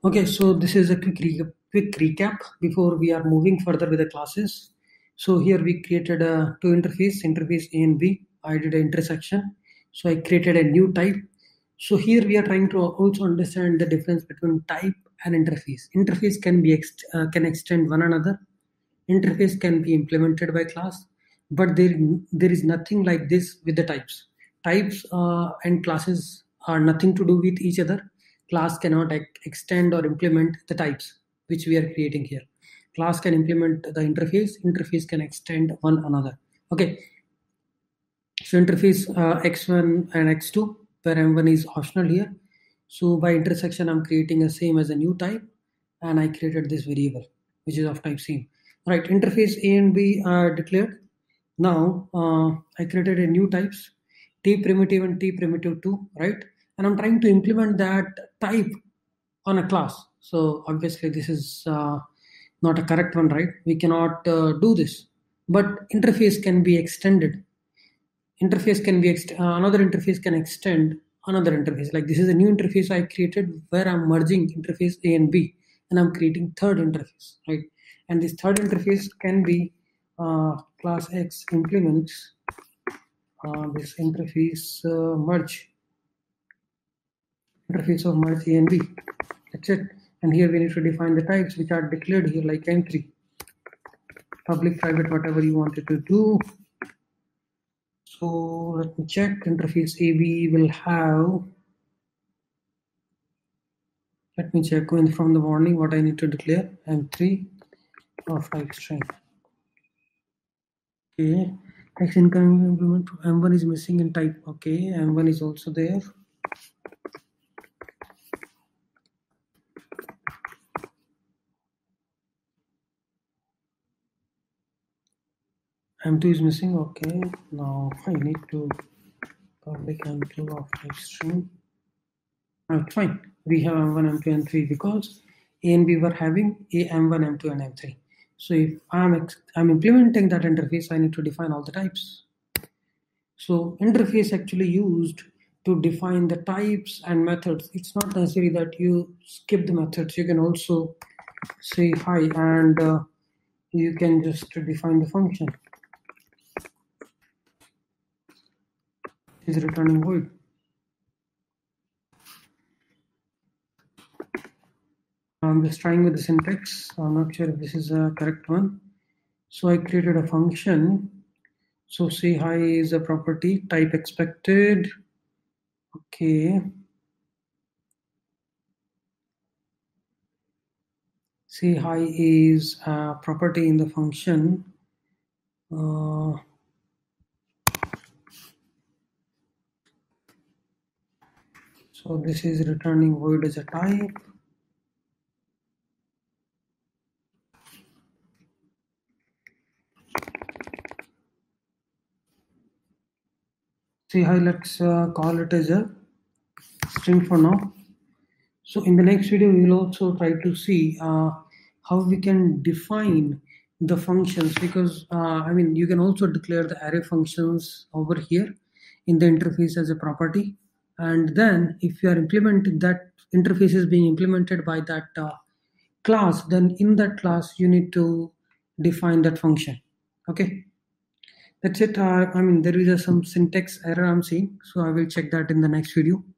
Okay, so this is a quick recap before we are moving further with the classes. So here we created two interface A and B. I did an intersection. So I created a new type. So here we are trying to also understand the difference between type and interface. Interface can extend one another. Interface can be implemented by class, but there is nothing like this with the types. Types and classes are nothing to do with each other. Class cannot extend or implement the types which we are creating here. Class can implement the interface can extend one another. Okay, so interface x1 and x2, where m1 is optional here. So by intersection, I'm creating a same as a new type, and I created this variable which is of type same. Right, interface A and B are declared. Now I created a new types, t primitive and t primitive 2, right? And I'm trying to implement that type on a class. So obviously this is not a correct one, right? We cannot do this, but interface can be extended. Interface can be another interface can extend another interface. Like this is a new interface I created where I'm merging interface A and B, and I'm creating third interface, right? And this third interface can be class X implements this interface merge interface of merge A and B. That's it. And here we need to define the types which are declared here, like M3, public, private, whatever you wanted to do. So let me check. Interface AB will have. Let me check going from the warning what I need to declare. M3 of type string. Okay. X incoming implement M1 is missing in type. Okay, M1 is also there. M2 is missing. Okay, now I need to public M2 of type string. Alright, fine. We have M1, M2, and 3 because A and B were having A, M1, M2, and M3. So if I'm implementing that interface, I need to define all the types. So interface actually used to define the types and methods. It's not necessary that you skip the methods. You can also say hi and you can just define the function. Is returning void. I'm just trying with the syntax. I'm not sure if this is a correct one. So I created a function. So say hi is a property, type expected. Okay. Say hi is a property in the function. So this is returning void as a type. See hi, let's call it as a string for now. So in the next video, we will also try to see how we can define the functions, because I mean, you can also declare the array functions over here in the interface as a property. And then if you are implementing that interface is being implemented by that class, then in that class, you need to define that function. Okay. That's it. I mean, there is some syntax error I'm seeing, so I will check that in the next video.